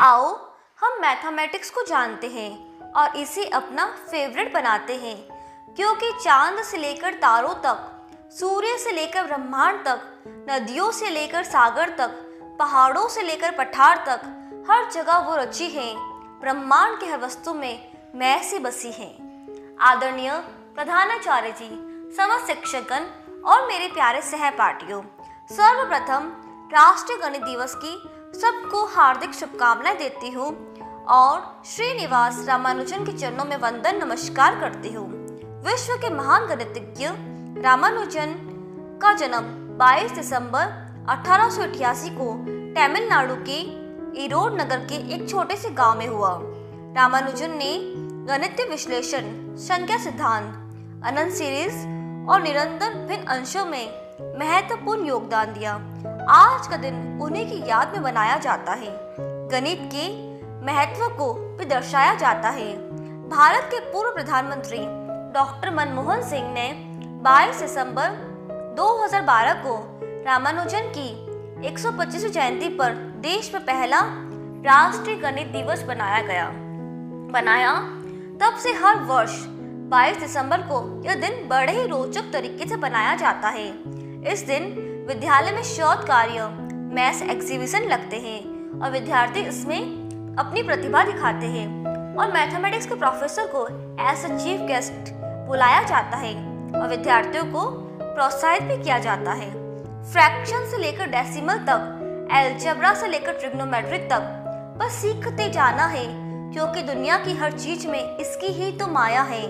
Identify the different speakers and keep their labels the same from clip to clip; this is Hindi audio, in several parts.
Speaker 1: आओ हम मैथमेटिक्स को जानते हैं और इसे अपना फेवरेट बनाते हैं, क्योंकि चांद से लेकर तारों तक, सूर्य से लेकर ब्रह्मांड तक, नदियों से लेकर सागर तक, पहाड़ों से लेकर पठार तक, हर जगह वो रची है। ब्रह्मांड के हर वस्तु में मैं से बसी है। आदरणीय प्रधानाचार्य जी, समस्त शिक्षकगण और मेरे प्यारे सहपाठियों, सर्वप्रथम राष्ट्रीय गणित दिवस की सबको हार्दिक शुभकामनाएं देती हूँ और श्रीनिवास रामानुजन के चरणों में वंदन नमस्कार करती हूँ। विश्व के महान गणितज्ञ रामानुजन का जन्म 22 दिसंबर 1888 को तमिलनाडु के ईरोड नगर के एक छोटे से गांव में हुआ। रामानुजन ने गणितीय विश्लेषण, संख्या सिद्धांत, अनंत सीरीज और निरंतर भिन्न अंशों में महत्वपूर्ण योगदान दिया। आज का दिन उन्हीं की याद में मनाया जाता है। गणित के महत्व को भी दर्शाया जाता है। भारत के पूर्व प्रधानमंत्री डॉक्टर मनमोहन सिंह ने 22 दिसंबर 2012 को रामानुजन की 125वीं जयंती पर देश में पहला राष्ट्रीय गणित दिवस बनाया। तब से हर वर्ष 22 दिसंबर को यह दिन बड़े ही रोचक तरीके से बनाया जाता है। इस दिन विद्यालय में शोध कार्य, मैथ्स एग्जीबिशन लगते हैं और विद्यार्थी इसमें अपनी प्रतिभा दिखाते हैं और मैथमेटिक्स के प्रोफेसर को एज अ चीफ गेस्ट बुलाया जाता है और विद्यार्थियों को प्रोत्साहित भी किया जाता है। फ्रैक्शन से लेकर डेसिमल तक, अलजेब्रा से लेकर ट्रिग्नोमेट्री तक बस सीखते जाना है, क्योंकि दुनिया की हर चीज में इसकी ही तो माया है।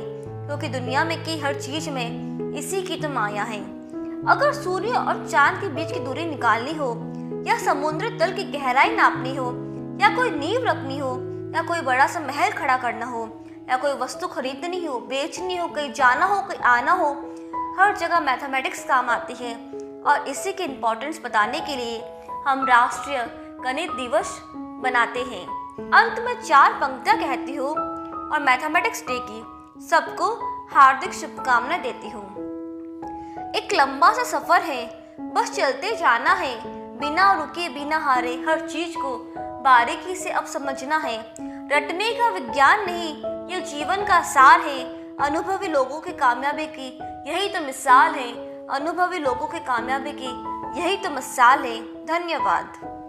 Speaker 1: इसी की तो माया है। अगर सूर्य और चांद के बीच की दूरी निकालनी हो, या समुद्र तल की गहराई नापनी हो, या कोई नींव रखनी हो, या कोई बड़ा सा महल खड़ा करना हो, या कोई वस्तु खरीदनी हो, बेचनी हो, कहीं जाना हो, कहीं आना हो, हर जगह मैथमेटिक्स काम आती है। और इसी की इम्पोर्टेंस बताने के लिए हम राष्ट्रीय गणित दिवस बनाते हैं। अंत में 4 पंक्तियां कहती हूँ और मैथमेटिक्स डे की सबको हार्दिक शुभकामनाएं देती हूँ। एक लंबा सा सफर है, बस चलते जाना है, बिना रुके बिना हारे, हर चीज को बारीकी से अब समझना है। रटने का विज्ञान नहीं, ये जीवन का सार है। अनुभवी लोगों की कामयाबी की यही तो मिसाल है। धन्यवाद।